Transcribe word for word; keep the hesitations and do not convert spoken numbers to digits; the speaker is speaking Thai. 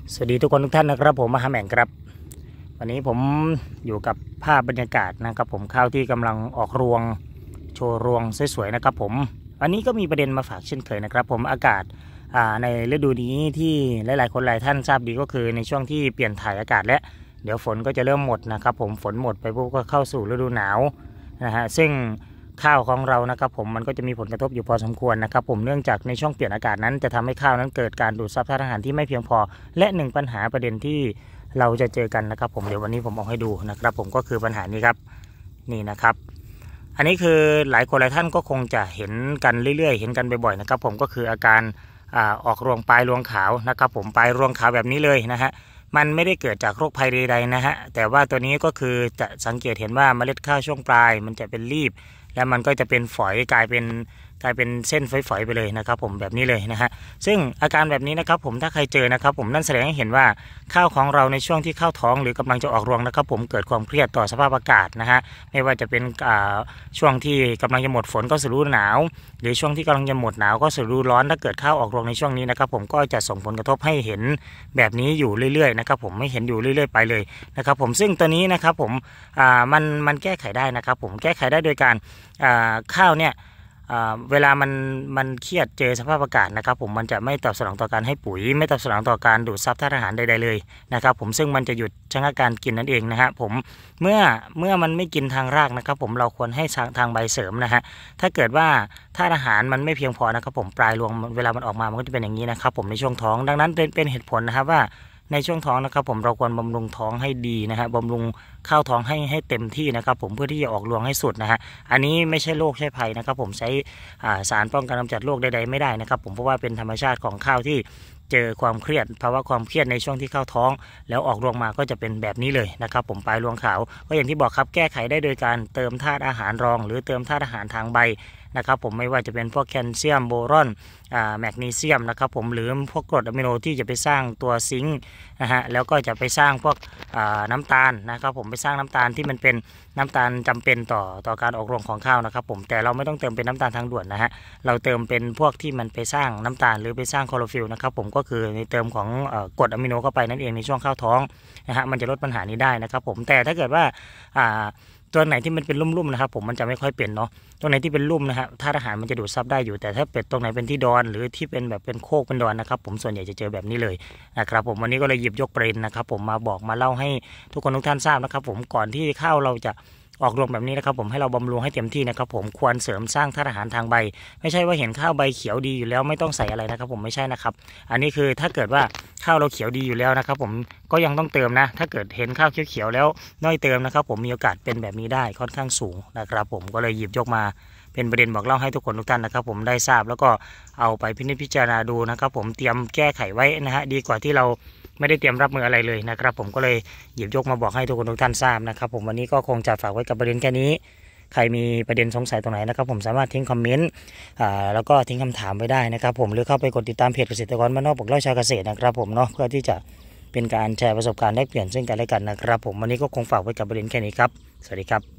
สวัสดีทุกคนทุกท่านนะครับผมมหาแหม่งครับวันนี้ผมอยู่กับภาพบรรยากาศนะครับผมข้าวที่กำลังออกรวงโชว์รวงสวยๆนะครับผมอันนี้ก็มีประเด็นมาฝากเช่นเคยนะครับผมอากาศในฤดูนี้ที่หลายๆคนหลายท่านทราบดีก็คือในช่วงที่เปลี่ยนถ่ายอากาศและเดี๋ยวฝนก็จะเริ่มหมดนะครับผมฝนหมดไปปุ๊บก็เข้าสู่ฤดูหนาวนะฮะซึ่งข้าวของเรานะครับผมมันก็จะมีผลกระทบอยู่พอสมควรนะครับผมเนื่องจากในช่วงเปลี่ยนอากาศนั้นจะทำให้ข้าวนั้นเกิดการดูดซับธาตุอาหารที่ไม่เพียงพอและหนึ่งปัญหาประเด็นที่เราจะเจอกันนะครับผมเดี๋ยววันนี้ผมเอาให้ดูนะครับผมก็คือปัญหานี้ครับนี่นะครับอันนี้คือหลายคนหลายท่านก็คงจะเห็นกันเรื่อยๆเห็นกันบ่อยๆนะครับผมก็คืออาการออกรวงปลายรวงขาวนะครับผมปลายรวงขาวแบบนี้เลยนะฮะมันไม่ได้เกิดจากโรคภัยใดๆนะฮะแต่ว่าตัวนี้ก็คือจะสังเกตเห็นว่าเมล็ดข้าวช่วงปลายมันจะเป็นรีบแล้วมันก็จะเป็นฝอยกลายเป็นกลายเป็นเส้นฝอยๆไปเลยนะครับผมแบบนี้เลยนะฮะซึ่งอาการแบบนี้นะครับผมถ้าใครเจอนะครับผมนั่นแสดงให้เห็นว่าข้าวของเราในช่วงที่ข้าวท้องหรือกำลังจะออกรวงนะครับผมเกิดความเครียดต่อสภาพอากาศนะฮะไม่ว่าจะเป็นช่วงที่กำลังจะหมดฝนก็สู่ฤดูหนาวหรือช่วงที่กำลังจะหมดหนาวก็สู่ฤดูร้อนถ้าเกิดข้าวออกรวงในช่วงนี้นะครับผมก็จะส่งผลกระทบให้เห็นแบบนี้อยู่เรื่อยๆนะครับผมไม่เห็นอยู่เรื่อยๆไปเลยนะครับผมซึ่งตัวนี้นะครับผมมันมันแก้ไขได้นะครับผมแก้ไขได้โดยการข้าวเนี่ยเวลามันมันเครียดเจอสภาพอากาศนะครับผมมันจะไม่ตอบสนองต่อการให้ปุ๋ยไม่ตอบสนองต่อการดูดซับธาตุอาหารใดๆเลยนะครับผมซึ่งมันจะหยุดชะงักการกินนั่นเองนะฮะผมเมื่อเมื่อมันไม่กินทางรากนะครับผมเราควรให้ทางใบเสริมนะฮะถ้าเกิดว่าธาตุอาหารมันไม่เพียงพอนะครับผมปลายรวงเวลามันออกมามันก็จะเป็นอย่างนี้นะครับผมในช่วงท้องดังนั้นเป็นเหตุผลนะครับว่าในช่วงท้องนะครับผมเราควรบำรุงท้องให้ดีนะฮะบำรุงข้าวท้องให้ให้เต็มที่นะครับผมเพื่อที่จะออกรวงให้สุดนะฮะอันนี้ไม่ใช่โรคใช่ภัยนะครับผมใช้สารป้องกันกำจัดโรคใดๆไม่ได้นะครับผมเพราะว่าเป็นธรรมชาติของข้าวที่เจอความเครียดภาวะความเครียดในช่วงที่เข้าท้องแล้วออกรวงมาก็จะเป็นแบบนี้เลยนะครับผมปลายรวงขาวก็อย่างที่บอกครับแก้ไขได้โดยการเติมธาตุอาหารรองหรือเติมธาตุอาหารทางใบนะครับผมไม่ว่าจะเป็นพวกแคลเซียมโบรอนแมกนีเซียมนะครับผมหรือพวกกรดอะมิโนที่จะไปสร้างตัวซิงค์นะฮะแล้วก็จะไปสร้างพวกน้ำตาลนะครับผมไปสร้างน้ำตาลที่มันเป็นน้ำตาลจำเป็นต่อต่อการออกรวงของข้าวนะครับผมแต่เราไม่ต้องเติมเป็นน้ำตาลทางด่วนนะฮะเราเติมเป็นพวกที่มันไปสร้างน้ำตาลหรือไปสร้างคลอโรฟิลล์นะครับผมก็คือในเติมของกรดอะมิโนเข้าไปนั่นเองในช่วงข้าวท้องนะฮะมันจะลดปัญหานี้ได้นะครับผมแต่ถ้าเกิดว่าตัวไหนที่มันเป็นลุ่มๆนะครับผมมันจะไม่ค่อยเป็นเนาะตรงไหนที่เป็นลุ่มนะฮะธาตุอาหารมันจะดูดซับได้อยู่แต่ถ้าเป็ดตรงไหนเป็นที่ดอนหรือที่เป็นแบบเป็นโคกเป็นดอนนะครับผมส่วนใหญ่จะเจอแบบนี้เลยนะครับผมวันนี้ก็เลยหยิบยกประเด็นนะครับผมมาบอกมาเล่าให้ทุกคนทุกท่านทราบนะครับผมก่อนที่ข้าวเราจะออกรวงแบบนี้นะครับผมให้เราบำรุงให้เต็มที่นะครับผมควรเสริมสร้างธาตุอาหารทางใบไม่ใช่ว่าเห็นข้าวใบเขียวดีอยู่แล้วไม่ต้องใส่อะไรนะครับผมไม่ใช่นะครับอันนี้คือถ้าเกิดว่าข้าวเราเขียวดีอยู่แล้วนะครับผมก็ยังต้องเติมนะถ้าเกิดเห็นข้าวเขียวๆแล้วน้อยเติมนะครับผมมีโอกาสเป็นแบบนี้ได้ค่อนข้างสูงนะครับผมก็เลยหยิบยกมาเป็นประเด็นบอกเล่าให้ทุกคนทุกท่านนะครับผมได้ทราบแล้วก็เอาไปพินิจพิจารณาดูนะครับผมเตรียมแก้ไขไว้นะฮะดีกว่าที่เราไม่ได้เตรียมรับมืออะไรเลยนะครับผมก็เลยหยิบยกมาบอกให้ทุกคนทุกท่านทราบนะครับผมวันนี้ก็คงจะฝากไว้กับประเด็นแค่นี้ใครมีประเด็นสงสัยตรงไหนนะครับผมสามารถทิ้งคอมเมนต์แล้วก็ทิ้งคำถามไว้ได้นะครับผมหรือเข้าไปกดติดตามเพจเกษตรกรบ้านนอกบอกเล่าชาวเกษตรนะครับผมเนาะเพื่อที่จะเป็นการแชร์ประสบการณ์แลกเปลี่ยนซึ่งกันและกันนะครับผมวันนี้ก็คงฝากไว้กับประเด็นแค่นี้ครับสวัสดีครับ